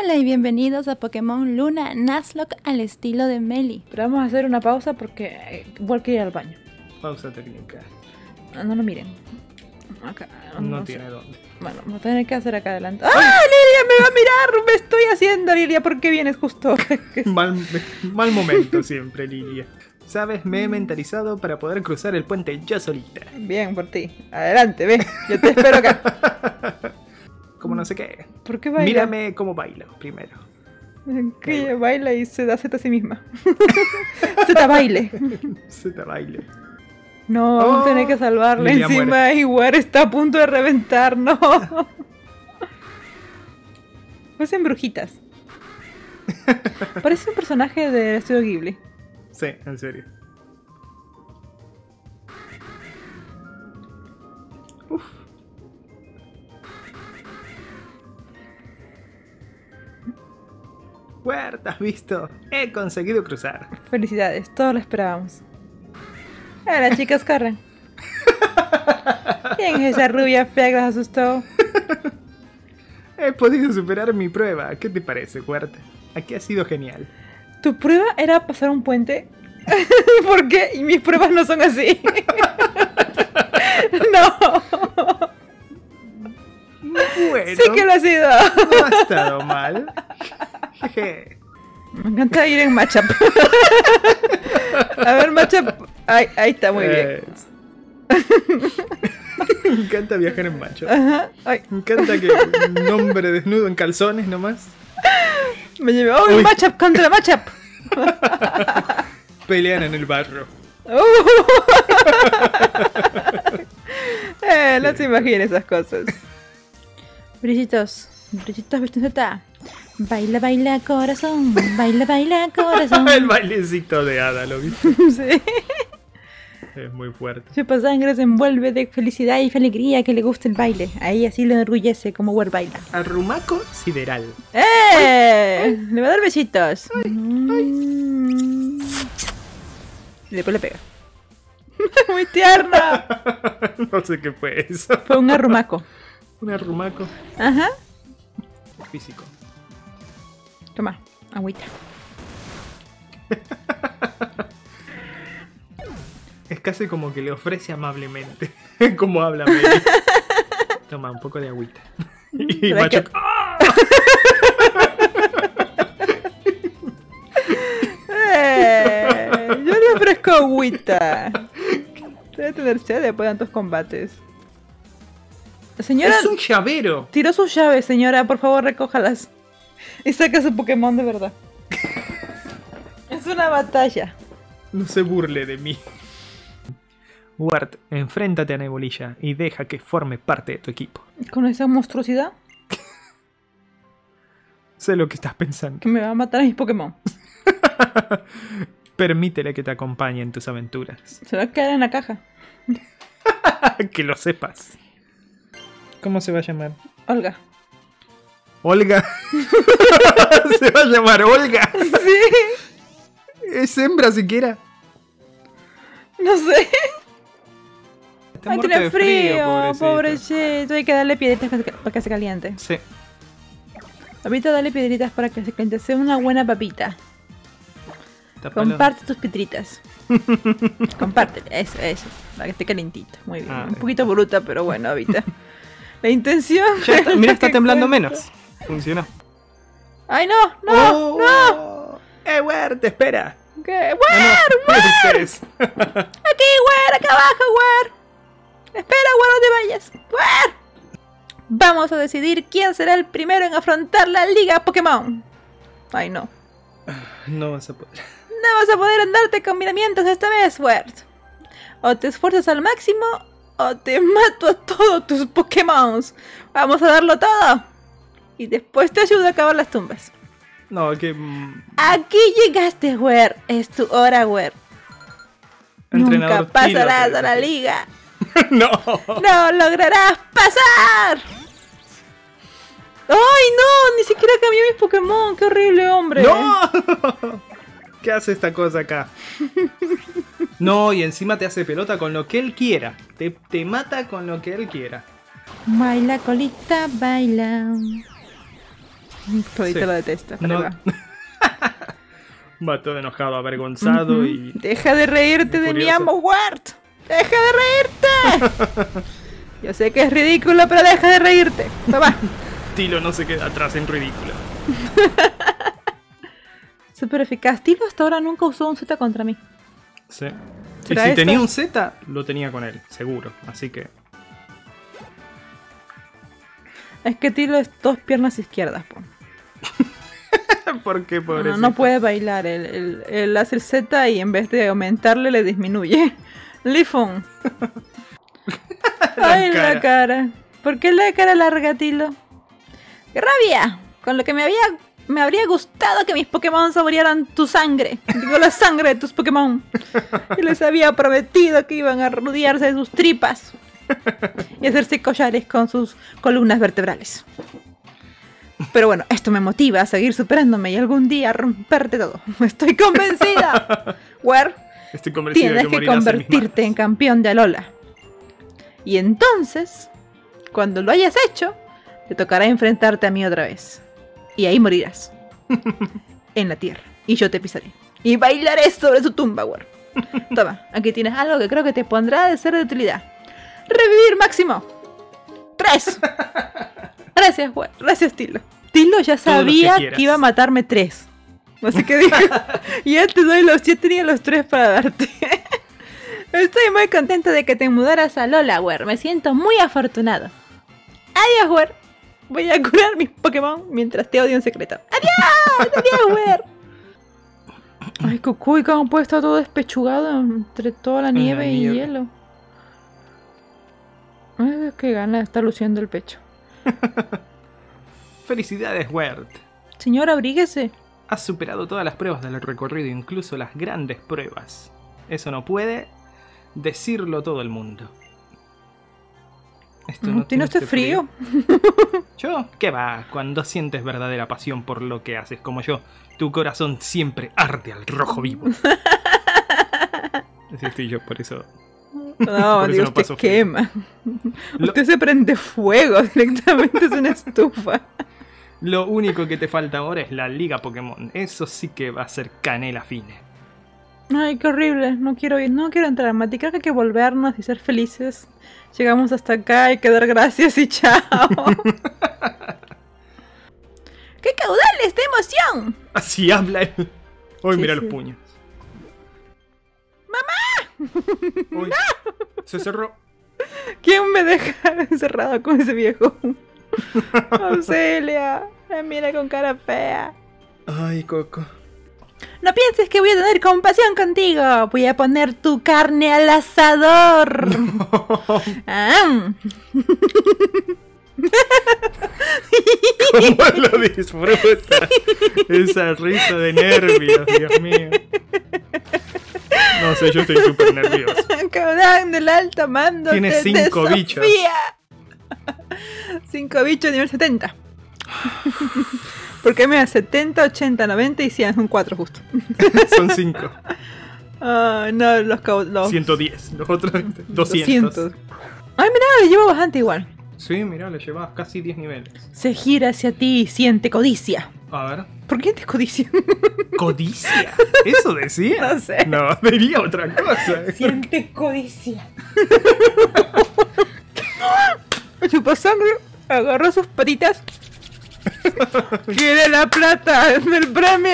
Hola y bienvenidos a Pokémon Luna Nuzlocke al estilo de Meli. Pero vamos a hacer una pausa porque igual que ir al baño. Pausa técnica. No lo miren. Acá, No tiene dónde. Bueno, vamos a tener que hacer acá adelante. ¡Ah! Lilia me va a mirar. Me estoy haciendo, Lilia. ¿Por qué vienes justo? Mal momento siempre, Lilia. Sabes, me he mentalizado para poder cruzar el puente yo solita. Bien, por ti. Adelante, ve. Yo te espero acá. Como no sé qué. ¿Por qué baila? Mírame cómo bailo primero. Que ella baila y se da Z a sí misma. Z baile. Z baile. No, vamos a tener que salvarle. Lilia Encima muere. Iguar está a punto de reventar. No. Pues en Brujitas. Parece un personaje del estudio Ghibli. Sí, en serio. Uf. Huerta, ¿has visto? He conseguido cruzar. Felicidades, todos lo esperábamos. Ahora chicos, corren. ¿Quién es esa rubia fea que los asustó? He podido superar mi prueba. ¿Qué te parece, Huerta? Aquí ha sido genial. ¿Tu prueba era pasar un puente? ¿Por qué? Y mis pruebas no son así. No. Bueno, Sí que lo ha sido. no ha estado mal. Jeje. Me encanta ir en matchup. A ver, matchup. Ahí está, muy bien. Me encanta viajar en macho. Ajá. Ay, Me encanta que un hombre desnudo en calzones nomás me llevé. ¡Oh, Uy. matchup contra matchup! pelean en el barro. No se imaginen esas cosas. Brillitos, brillitos, Virtunceta. Baila, baila, corazón. Baila, baila, corazón. El bailecito de Hada, ¿lo viste? Sí. Es muy fuerte. Chupa sangre se envuelve de felicidad y alegría que le gusta el baile. Ahí así le enorgullece como War baila. Arrumaco sideral. Le va a dar besitos. Y después le pega. Muy tierna. No sé qué fue eso. Fue un arrumaco. Un arrumaco Ajá. físico. Toma, agüita. Es casi como que le ofrece amablemente. Como habla Meli. Toma un poco de agüita. Y Pero macho. es que- Yo le ofrezco agüita. Debe tener sed después de tantos combates. Señora, Es un llavero. tiró sus llaves, señora. Por favor, recójalas. Y saca su Pokémon de verdad. Es una batalla. No se burle de mí. Wart, enfréntate a Nebolilla y deja que forme parte de tu equipo. Con esa monstruosidad Sé lo que estás pensando. que me va a matar a mis Pokémon. Permítele que te acompañe en tus aventuras. Se va a quedar en la caja. Que lo sepas. ¿Cómo se va a llamar? Olga. Olga. Se va a llamar Olga. Sí. ¿Es hembra siquiera? No sé. Está Ay, muerto tiene de frío, pobrecito. pobrecito. Hay que darle piedritas para que se caliente. Sí. Ahorita dale piedritas para que se caliente. Sea una buena papita. Tápalo. Comparte tus piedritas. Compártele, eso. Para que esté calentito. Muy bien. Ah, Un poquito bruta, pero bueno, ahorita. La intención. Ya está, es mira, la está que temblando cuenta. menos. Funcionó. ¡Ay, no! ¡No! ¡No! Wart, espera. ¿Qué? ¡War! ¡War! Ustedes. ¡Aquí, War! ¡Acá abajo, War! ¡Espera, War, no te vayas! ¡War! Vamos a decidir quién será el primero en afrontar la Liga Pokémon. Ay, no. No vas a poder. No vas a poder andarte con miramientos esta vez, Wart. O te esfuerzas al máximo, o te mato a todos tus Pokémon. Vamos a darlo todo. Y después te ayudo a acabar las tumbas. No, que... Aquí llegaste, Wart. Es tu hora, Wart. Nunca entrenador pasarás Tilo, a la te- liga. No. ¡No lograrás pasar! ¡Ay, no! Ni siquiera cambié mis Pokémon. ¡Qué horrible, hombre! ¡No! ¿Qué hace esta cosa acá? No, y encima te hace pelota con lo que él quiera. Te mata con lo que él quiera. Baila, colita, baila. Todito Sí. lo detesta, pero No- va. Va todo enojado, avergonzado Ujú. y... Deja de reírte de mi furioso. amo Wart. Deja de reírte. Yo sé que es ridículo, pero deja de reírte. Toma. Tilo no se queda atrás en ridículo. Súper eficaz. Tilo hasta ahora nunca usó un Z contra mí. Sí. Y ¿Será si esto? tenía un Z, lo tenía con él, seguro. Así que... Es que Tilo es 2 piernas izquierdas, po. ¿Por qué, No, pobrecito? no puede bailar. Él hace el Z y en vez de aumentarle, le disminuye. Lifon. Ay, la cara. ¿Por qué la cara larga, Tilo? ¡Qué rabia! Con lo que me habría gustado que mis Pokémon saborearan tu sangre. Digo, la sangre de tus Pokémon. Y les había prometido que iban a rodearse de sus tripas. Y hacerse collares con sus columnas vertebrales. Pero bueno, esto me motiva a seguir superándome y algún día romperte todo. Estoy convencida. Where Estoy convencido tienes de que morirás en mis convertirte en manos. campeón de Alola. Y entonces, cuando lo hayas hecho, te tocará enfrentarte a mí otra vez. Y ahí morirás. En la tierra. Y yo te pisaré. Y bailaré sobre su tumba, Where. Toma, aquí tienes algo que creo que te pondrá de ser de utilidad. Revivir máximo. 3. Gracias, Where. Gracias, Tilo. Tilo ya Todos los que sabía quieras. que iba a matarme 3. Así que dijo, ya te doy los 7, tenía los 3 para darte. Estoy muy contenta de que te mudaras a Lola, Wer. Me siento muy afortunado. Adiós, Wer. Voy a curar mis Pokémon mientras te odio en secreto. ¡Adiós! ¡Adiós, Wer! Ay, Cucuy, cómo puede estar todo despechugado entre toda la En la nieve y nieve. hielo. Ay, qué gana de estar luciendo el pecho. Felicidades, Wert. Señora, abríguese. Has superado todas las pruebas del recorrido, incluso las grandes pruebas. Eso no puede decirlo todo el mundo. Esto no ¿Tiene usted frío? ¿Yo? ¿Qué va? Cuando sientes verdadera pasión por lo que haces como yo, tu corazón siempre arde al rojo vivo. Así estoy yo, por eso. No, Por eso Dios, no te paso frío. quema. Lo- Usted se prende fuego directamente, es una estufa. Lo único que te falta ahora es la Liga Pokémon. Eso sí que va a ser canela fine. Ay, qué horrible. No quiero entrar, Mati. Creo que hay que volvernos y ser felices. Llegamos hasta acá y que dar gracias y chao. ¡Qué caudales de emoción! Así habla él. Uy, Sí, mira sí. los puños. ¡Mamá! Uy, se cerró. ¿Quién me deja encerrado con ese viejo? Auxilia. Me mira con cara fea. Ay, Coco. No pienses que voy a tener compasión contigo. Voy a poner tu carne al asador. Ah. ¿Cómo lo disfruta? Esa risa de nervios, Dios mío. No sé, yo estoy súper nervioso. Cabrón del alto mando. Tiene te 5 bichos. desafía. 5 bichos nivel 70. Porque mira, 70, 80, 90 y 100 son 4 justo. Son 5. No, los 110. Los otros 200. 200. Ay, mira, le llevo bastante igual. Sí, mira, le llevas casi 10 niveles. Se gira hacia ti y siente codicia. A ver. ¿Por qué te codicia? ¿Codicia? ¿Eso decía? No sé. No, diría otra cosa. Siente codicia. Chupó sangre, agarró sus patitas. ¡Quiere la plata del premio!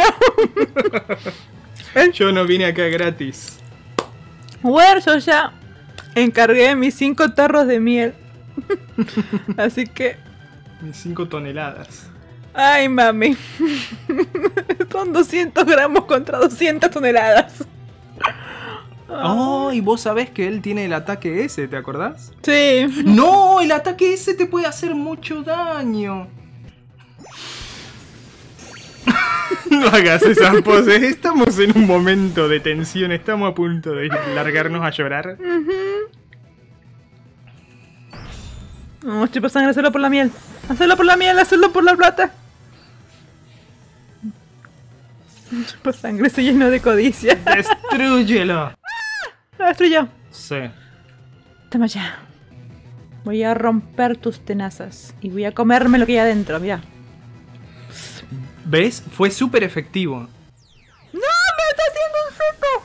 Yo no vine acá gratis. Bueno, yo ya encargué mis 5 tarros de miel. Así que... Mis 5 toneladas. ¡Ay, mami! Son 200 gramos contra 200 toneladas. Oh, y vos sabés que él tiene el ataque ese, ¿te acordás? Sí. No, el ataque ese te puede hacer mucho daño. No hagas esas poses, estamos en un momento de tensión, estamos a punto de largarnos a llorar. No, chupa sangre, hacerlo por la miel. Hacerlo por la miel, hacerlo por la plata. Chupa sangre, se llenó de codicia. ¡Destrúyelo! La destruyó. Sí. Toma ya. Voy a romper tus tenazas. Y voy a comerme lo que hay adentro, mira. ¿Ves? Fue súper efectivo. ¡No! ¡Me está haciendo un seco!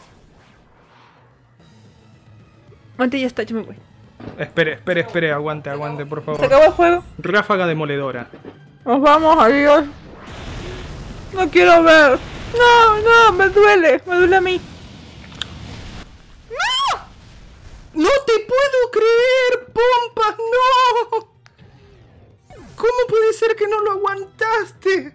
Antes ya está, yo me voy. Espere, aguante, por Se favor. acabó el juego. Ráfaga demoledora. Nos vamos, adiós. No quiero ver. No, me duele a mí. ¡No te puedo creer, Pompas! ¡No! ¿Cómo puede ser que no lo aguantaste?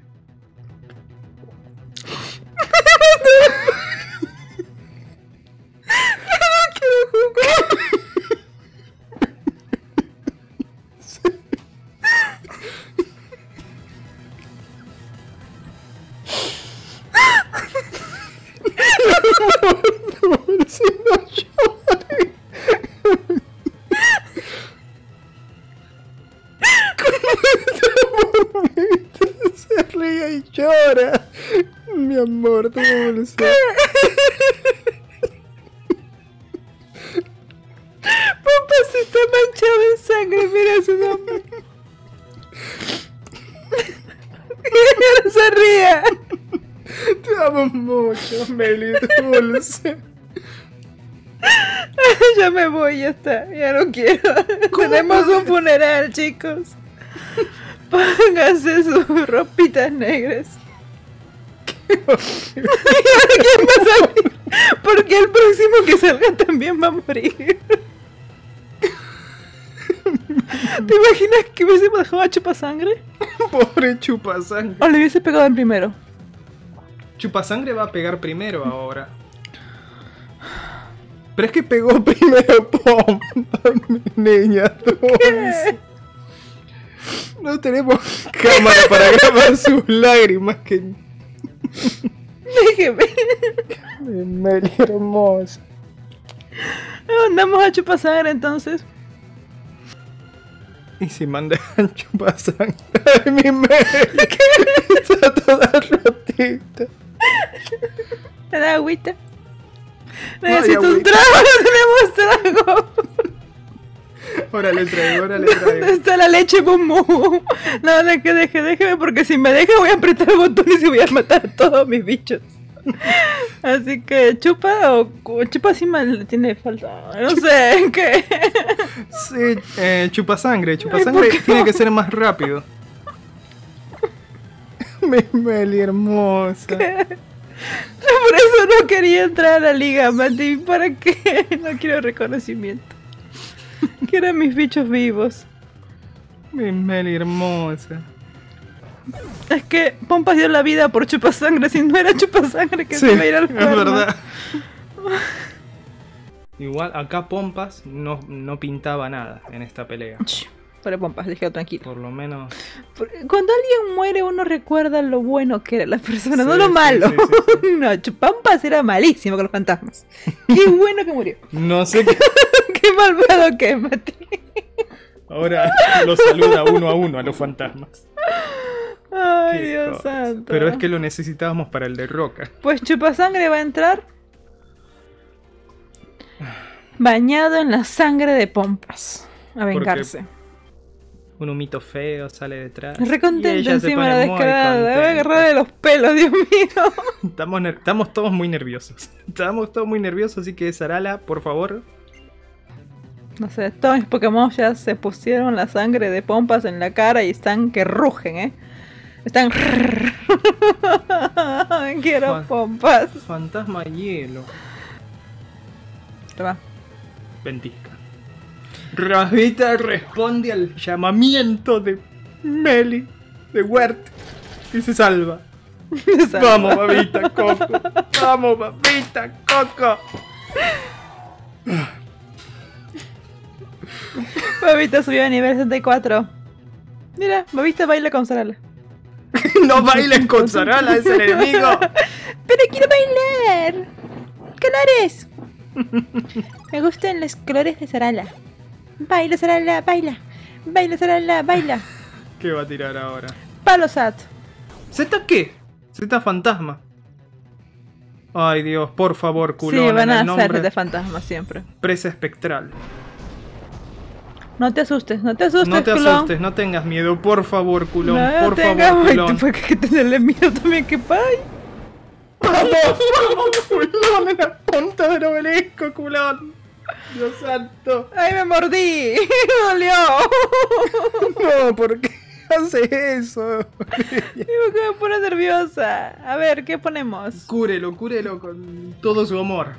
Se ríe y llora. Mi amor dulce. Pompas está manchado en sangre, mira su nombre. No se ríe. Te amo mucho, Meli dulce. Ya me voy, ya está. Ya no quiero. Tenemos un funeral, chicos. Pónganse sus ropitas negras. ¿Quién va a salir? Porque el próximo que salga también va a morir. ¿Te imaginas que hubiésemos dejado a Chupasangre? Pobre Chupasangre. O le hubiese pegado en primero. Chupasangre va a pegar primero ahora. Pero es que pegó primero Pompa, mi niña dulce. No tenemos cámara para grabar sus lágrimas que... Déjeme. Meli hermosa. Mandamos a Chupasangre entonces. Y si mandan Chupasangre. ¡Ay, mi Meli! Está toda rotita. ¿Me da agüita? No hay Necesito un agüita. trago, no tenemos trago. Ahora le traigo. ¿Dónde está la leche Mumu? No, déjeme, porque si me deja voy a apretar botones y voy a matar a todos mis bichos. Así que chupa sí mal tiene falta. No sé, ¿qué? Sí, Chupasangre. ¿por qué Tiene no? que ser más rápido. Mi Meli hermosa. Por eso no quería entrar a la liga, Mati. ¿Para qué? No quiero reconocimiento. Quiero a mis bichos vivos. Mi Meli hermosa. Es que Pompas dio la vida por Chupasangre. Si no era Chupasangre que Sí, se iba a ir al es cuerno. verdad. Igual acá Pompas no pintaba nada en esta pelea. Para Pompas, déjalo tranquilo. Por lo menos. Cuando alguien muere uno recuerda lo bueno que era la persona, no Sí, lo sí, malo. sí. No, Chupampas era malísimo con los fantasmas. Qué bueno que murió. No sé qué. Qué malvado que es, Mati. Ahora lo saluda uno a uno a los fantasmas. Ay, Qué Dios cosa. santo. Pero es que lo necesitábamos para el de Roca. Pues Chupasangre va a entrar bañado en la sangre de Pompas a vengarse. Un humito feo sale detrás. Re y contento ella se encima pone la muy descarada. Me voy a contenta. agarrar de los pelos, Dios mío. Estamos todos muy nerviosos. Estamos todos muy nerviosos, así que Sarala, por favor. No sé, todos mis Pokémon ya se pusieron la sangre de Pompas en la cara y están que rugen, Están... Quiero Fan- Pompas. Fantasma hielo. Toma. Ventisca. Rabita responde al llamamiento de Meli, de Wert, y se salva. Vamos, babita Coco. Vamos, babita Coco. Babita subió a nivel 64. Mira, Babita baila con Sarala. No bailen con Sarala, es el enemigo. Pero quiero bailar. Colores. Me gustan los colores de Sarala. Baila, Sarala, baila. Baila, Sarala, baila. ¿Qué va a tirar ahora? Palo Sat. ¿Z qué? Z fantasma. Ay Dios, por favor, culón. Sí, van en a el hacer nombre. de fantasma siempre. Presa espectral. No te asustes, no te asustes, No te culón. asustes, no tengas miedo, por favor, culón. No Por tengas- favor, Ay, culón. tú, ¿por qué tenerle miedo también? ¿Qué pay? ¡Vamos, vamos, culón! En la punta del obelisco, culón. Dios santo. ¡Ay, me mordí! ¡Me dolió! No, ¿por qué hace eso? Digo que me pone nerviosa. A ver, ¿qué ponemos? Cúrelo con todo su amor.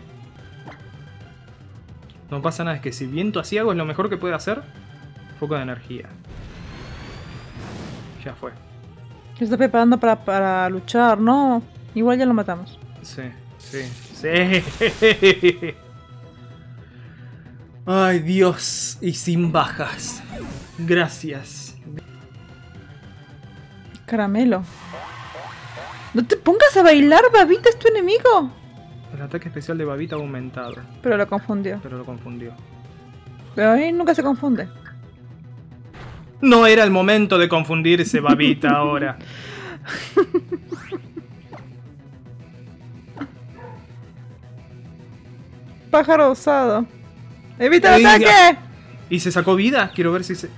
No pasa nada, es que si viento asiago es lo mejor que puede hacer. Foco de energía. Ya fue. Se está preparando para luchar, ¿no? Igual ya lo matamos. Sí, sí, sí. Ay, Dios. Y sin bajas. Gracias. Caramelo. No te pongas a bailar, Babita es tu enemigo. El ataque especial de Babita ha aumentado, Pero lo confundió. pero lo confundió. Pero ahí nunca se confunde. No era el momento de confundirse, Babita, ahora. Pájaro osado. ¡Evita el Oiga. ataque! ¿Y se sacó vida? Quiero ver si se...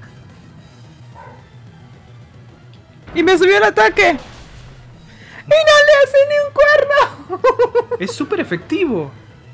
¡Y me subió el ataque! ¡Y no le hace ni un cuerno! Es súper efectivo.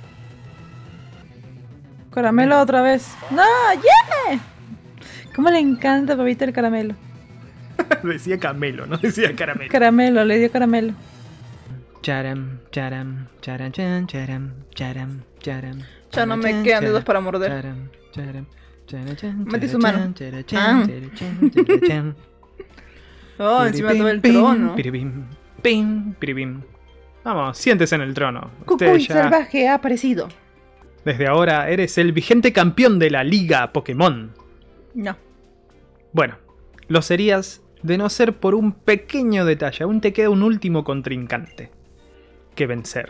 Caramelo otra vez. ¡No! ¡Yeah! ¿Cómo le encanta a Babita el caramelo? Decía camelo, no decía caramelo. Caramelo, le dio caramelo. Charam, charam, charam, charam, charam, charam, charam. Ya no me quedan dedos para morder. Charam, charam, charam, charam, Mete su charam, mano. charam, Ah. charam, charam, charam, charam. Oh, encima Piripim, todo el pim, trono. piripim, pim, piripim. Vamos, siéntese en el trono. Usted Cucuy ya, salvaje ha aparecido. desde ahora, eres el vigente campeón de la Liga Pokémon. No. Bueno, lo serías de no ser por un pequeño detalle. Aún te queda un último contrincante que vencer.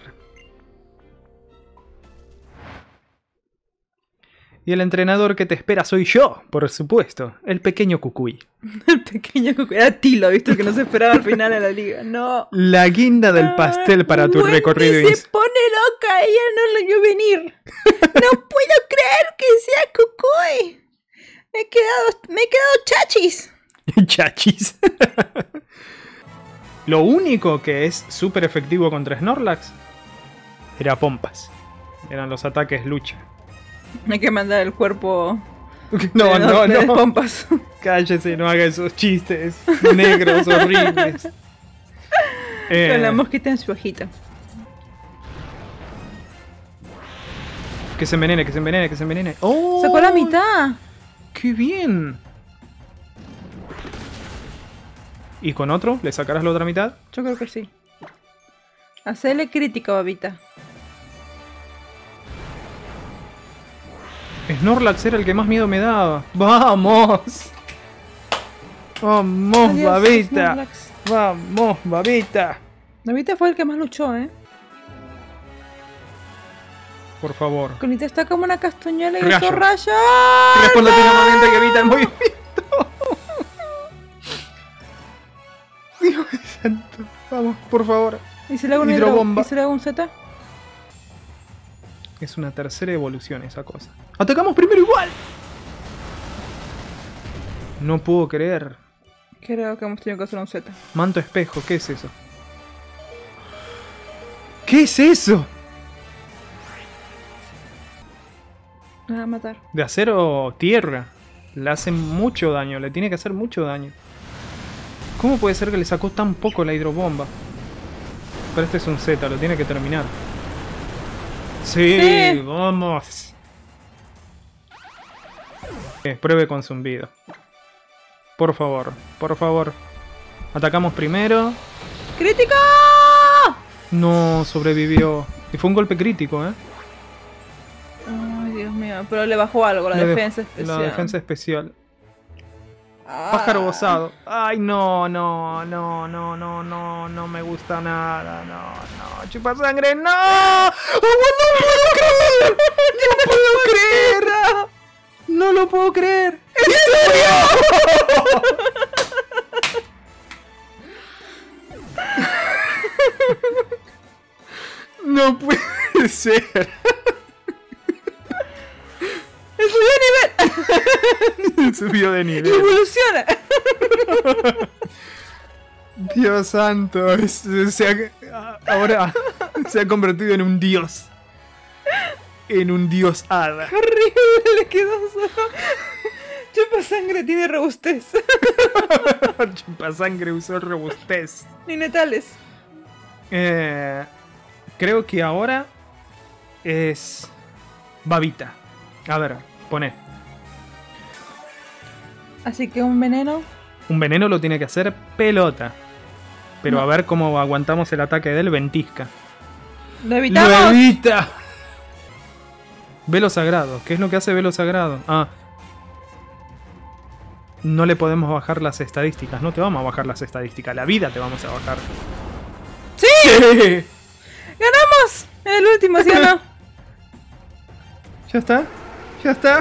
Y el entrenador que te espera soy yo, por supuesto, el pequeño Cucuy. El pequeño Cucuy. Era Tilo, ¿viste? Que no se esperaba al final de la liga. No. La guinda del pastel para tu Wendy recorrido. se pone loca, ella no la vio venir. No puedo creer que sea Cucuy. Me he quedado chachis. Chachis. Lo único que es súper efectivo contra Snorlax era Pompas. Eran los ataques lucha. Hay que mandar el cuerpo. No, de no. pompas. Cállese, no haga esos chistes negros horribles. Con la mosquita en su hojita. Que se envenene, que se envenene, que se envenene. ¡Oh! Sacó la mitad. ¡Qué bien! ¿Y con otro? ¿Le sacarás la otra mitad? Yo creo que sí. Hacele crítica, Babita. Snorlax era el que más miedo me daba. ¡Vamos! ¡Vamos, Adiós, Babita! Snorlax. ¡Vamos, Babita! Babita fue el que más luchó, ¿eh? Por favor. Conita está como una castañuela y Rayo. usó rayo. Responde atentamente que evita el movimiento. Dios santo. Vamos, por favor. ¿Y si le hago un Hidrobomba. ¿Y si le hago un Z? Es una tercera evolución esa cosa. ¡Atacamos primero igual! No puedo creer. Creo que hemos tenido que hacer un Z. Manto espejo, ¿qué es eso? ¿Qué es eso? Me va a matar. De acero o tierra. Le hace mucho daño, le tiene que hacer mucho daño. ¿Cómo puede ser que le sacó tan poco la hidrobomba? Pero este es un Z, lo tiene que terminar. Sí, Sí. vamos. Pruebe con zumbido. Por favor, por favor. Atacamos primero. ¡Crítica! No, sobrevivió. Y fue un golpe crítico, ¿eh? Ay, Dios mío. Pero le bajó algo, la La defensa especial. La defensa especial. Ah. Pájaro osado. Ay, no, no, no, no, no, no, no me gusta nada. No, no, chupa sangre, no. ¡Oh, no puedo creer! No lo puedo creer. ¡En serio! No puede ser. ¡Es su nivel! Subió de Y nivel. evoluciona. Dios santo. Ahora se ha convertido en un dios. En un dios hada. Horrible, le quedó solo. Chupa sangre tiene robustez. Chupasangre usó robustez. Ni netales. Creo que ahora es Babita. A ver, pone. Así que un veneno. Un veneno lo tiene que hacer pelota. Pero No. a ver cómo aguantamos el ataque del ventisca. Lo evitamos. ¡Lo evita! Velo sagrado. ¿Qué es lo que hace Velo sagrado? Ah. No le podemos bajar las estadísticas. No te vamos a bajar las estadísticas. La vida te vamos a bajar. ¡Sí! ¡Sí! ¡Ganamos! El último, ¿sí o no? ¿Ya está? ¿Ya está?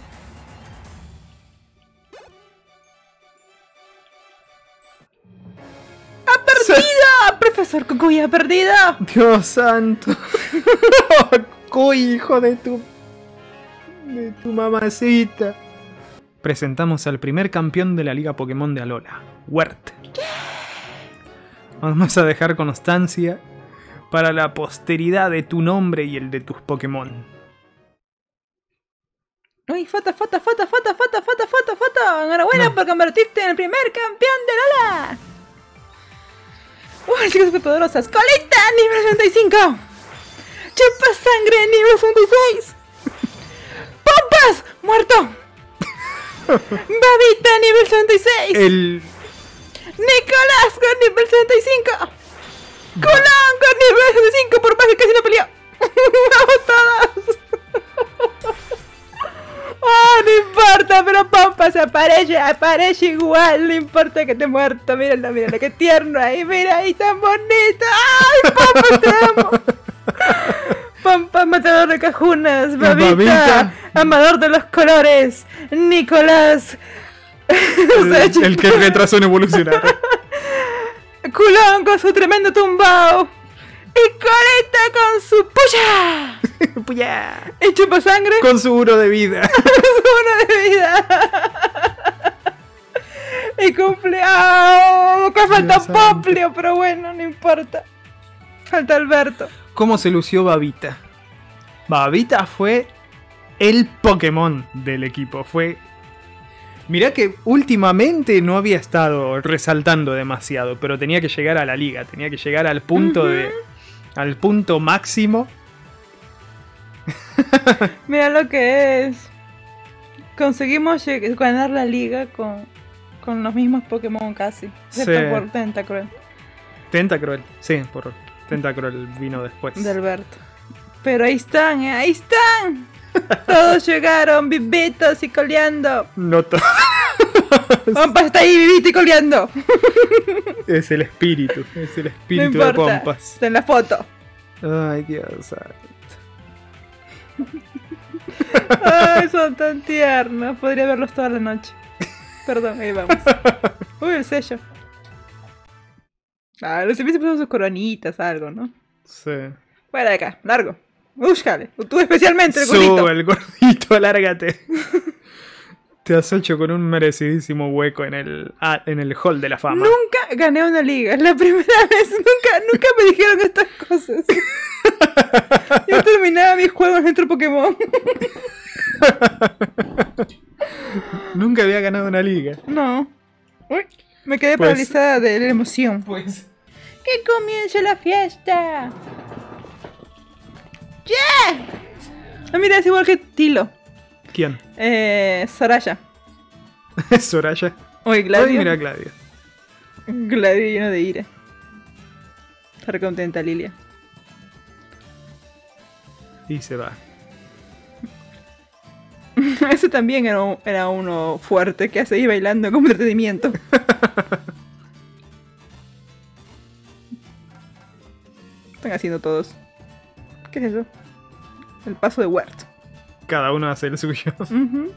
¡Ha perdido! ¡Profesor Cucuy ha perdido! Dios santo. Cuy, hijo de tu mamacita. Presentamos al primer campeón de la Liga Pokémon de Alola, Wert. Vamos a dejar constancia para la posteridad de tu nombre y el de tus Pokémon. Uy, foto. Enhorabuena No. por convertirte en el primer campeón de Lola. Uy, chicas superpoderosas. Colita, nivel 65. Chupa sangre, nivel 66. Pompas, muerto. Babita, nivel 66. El... Nicolás con nivel 65. Colón con nivel 65 por más que casi no peleó. Vamos todos. Oh, no importa, pero Pompas aparece igual, no importa que esté muerto. Míralo, qué tierno ahí, mira ahí, tan bonito. ¡Ay, Pompas, te amo! Pompas, matador de cajunas, Babita, Babita. amador de los colores, Nicolás. el que retrasó en evolucionar. Culón con su tremendo tumbao. Y Coleta con su puya. Puya. Y chupa sangre. Con su uro de vida. Uno de vida. Y cumple. ¡Oh! Que falta Dios santo. Poplio, pero bueno, no importa. Falta Alberto. ¿Cómo se lució Babita? Babita fue el Pokémon del equipo. Mirá que últimamente no había estado resaltando demasiado, pero tenía que llegar a la liga, tenía que llegar al punto al punto máximo. Mira lo que es. Conseguimos ganar la liga con los mismos Pokémon casi. Excepto Sí. por Tentacruel Tentacruel, sí, por Tentacruel vino después. de Alberto. Pero ahí están, ahí están. Todos llegaron vivitos y coleando. No to- Pompas está ahí vivito y coleando. es el espíritu No de importa. Pompas. Está en la foto. Ay, Dios santo. Ay, son tan tiernos. Podría verlos toda la noche. Perdón, ahí vamos. Uy, el sello. Ah, los hubiese puesto sus coronitas, algo, ¿no? Sí. Fuera de acá, largo. Úscale. Tú especialmente, el gordito. Sube el gordito, lárgate. Te has hecho con un merecidísimo hueco en el hall de la fama. Nunca gané una liga, es la primera vez. Nunca me dijeron estas cosas. Yo terminaba mis juegos dentro de Pokémon. Nunca había ganado una liga. No. Uy, me quedé Pues- paralizada de la emoción. Pues. ¡Que comience la fiesta! ¡Yeah! Ah, mira, es igual que Tilo. ¿Quién? Soraya. Soraya. Oye, Gladio. Ay, mira Gladio. Gladio lleno de ira. Estar contenta, Lilia. Y se va. Ese también era uno fuerte que hace ahí bailando como entretenimiento. Están haciendo todos. ¿Qué es eso? El paso de Wert. Cada uno hace el suyo. Ujú.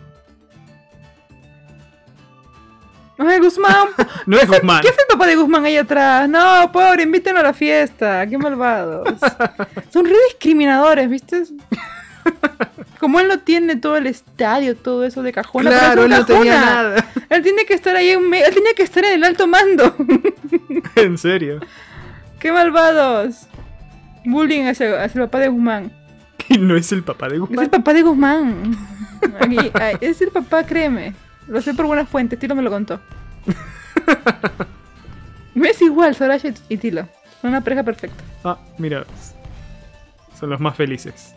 ¡Ay, Guzmán! No es Guzmán. ¿Qué hace el papá de Guzmán ahí atrás? No, pobre, invítenlo a la fiesta. Qué malvados. Son re discriminadores, ¿viste? Como él no tiene todo el estadio, todo eso de cajón. Claro, él no tenía nada. Él tiene que estar ahí él tiene que estar en el alto mando. ¿En serio? ¡Qué malvados! Bullying hacia el papá de Guzmán. ¿Que no es el papá de Es Guzmán? el papá de Guzmán. Es el papá, créeme. Lo sé por buenas fuentes, Tilo me lo contó. Me es igual, Soraya y Tilo. Son una pareja perfecta. Ah, mira. Son los más felices.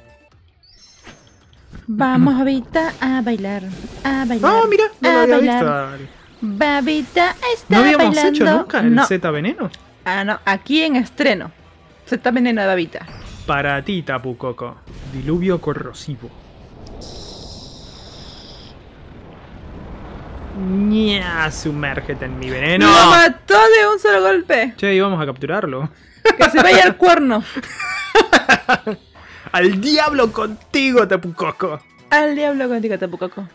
Vamos, Babita, a bailar. A bailar. Ah, mira, no lo a había bailar. visto. Babita está ¿No habíamos bailando. hecho nunca el No. Z Veneno? Ah, no, aquí en estreno. Se está veneno de Babita. Para ti, Tapu Koko. Diluvio corrosivo. Ña, sumérgete en mi veneno. ¡Lo mató de un solo golpe! Che, íbamos a capturarlo. ¡Que se vaya al cuerno! ¡Al diablo contigo, Tapu Koko! Al diablo contigo, Tapu Koko.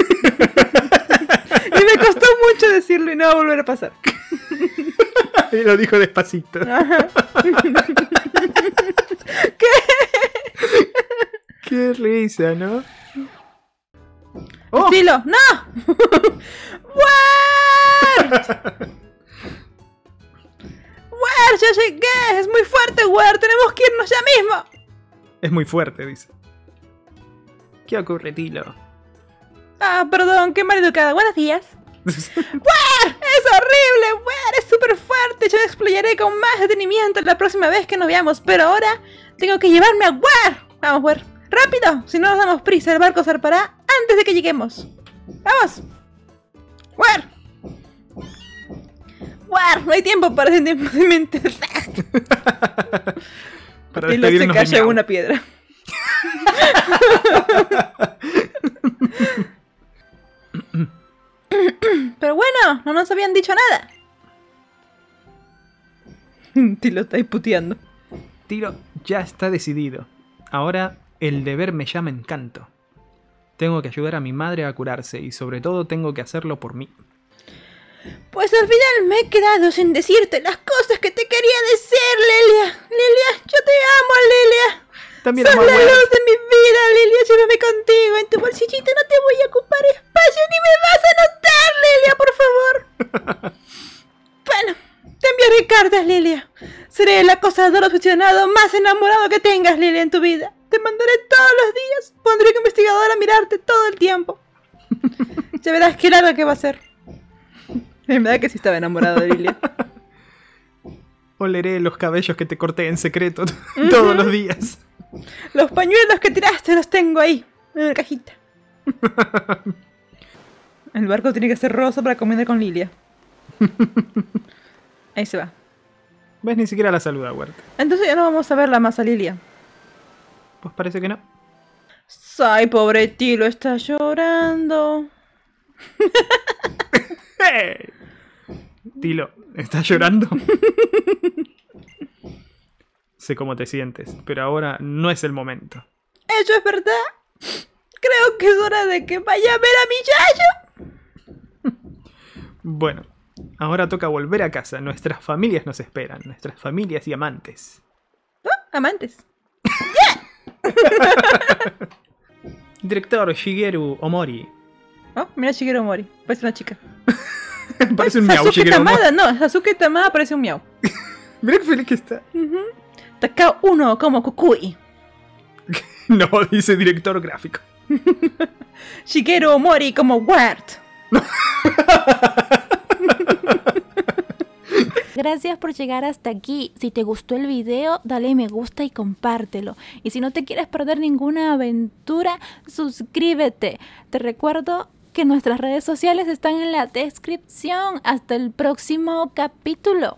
Y me costó mucho decirlo y no va a volver a pasar. Y lo dijo despacito. Ajá. Qué risa, ¿no? ¡Oh! ¡Estilo! ¡No! ¡Wert! ¡Wert! ¡Ya llegué! ¡Es muy fuerte, Wert! ¡Tenemos que irnos ya mismo! Es muy fuerte, dice. ¿Qué ocurre, Tilo? Ah, perdón, qué maleducada. Buenos días. ¡Wert! ¡Es horrible! ¡Wert! ¡Es súper fuerte! Yo explotaré con más detenimiento la próxima vez que nos veamos. Pero ahora tengo que llevarme a Wert. Vamos, Wert. ¡Rápido! Si no nos damos prisa, el barco zarpará antes de que lleguemos. ¡Vamos! ¡Wert! ¡Wert! No hay tiempo para sentimentos. Para Y lo se despedirnos de cayó en Miau. una piedra. Pero bueno, no nos habían dicho nada. Tilo está ahí puteando. Tilo ya está decidido. Ahora el deber me llama encanto. Tengo que ayudar a mi madre a curarse y sobre todo tengo que hacerlo por mí. Pues al final me he quedado sin decirte las cosas que te quería decir, Lilia. Lilia, yo te amo, Lilia. También Sos amo a la Wert. luz de mi vida, Lilia. Llévame contigo. En tu bolsillito no te voy a ocupar espacio ni me vas a notar, Lilia, por favor. Bueno, te enviaré cartas, Lilia. Seré el acosador obsesionado más enamorado que tengas, Lilia, en tu vida. Te mandaré todos los días. Pondré un investigador a mirarte todo el tiempo. Ya verás qué larga que va a ser. En verdad que sí estaba enamorado de Lilia. Oleré los cabellos que te corté en secreto todos los días. Los pañuelos que tiraste los tengo ahí, en la cajita. El barco tiene que ser rosa para combinar con Lilia. Ahí se va. ¿Ves? Ni siquiera la saluda, Wert. Entonces ya no vamos a verla más a Lilia. Pues parece que no. Ay, pobre Tilo, está llorando. ¡Hey! Tilo, ¿estás llorando? Sé cómo te sientes, pero ahora no es el momento. ¿Eso es verdad? Creo que es hora de que vaya a ver a mi yayo. Bueno, ahora toca volver a casa. Nuestras familias nos esperan. Nuestras familias y amantes. Amantes. Director Shigeru Omori. Oh, mira Shigeru Mori. Parece una chica. Parece un miau, Sasuke Shigeru Omori. Tamada, no. Sasuke Tamada parece un miau. Mira qué feliz que está. Takao 1 como Kukui. No, dice director gráfico. Shigeru Mori como Wert. Gracias por llegar hasta aquí. Si te gustó el video, dale me gusta y compártelo. Y si no te quieres perder ninguna aventura, suscríbete. Te recuerdo que nuestras redes sociales están en la descripción. Hasta el próximo capítulo.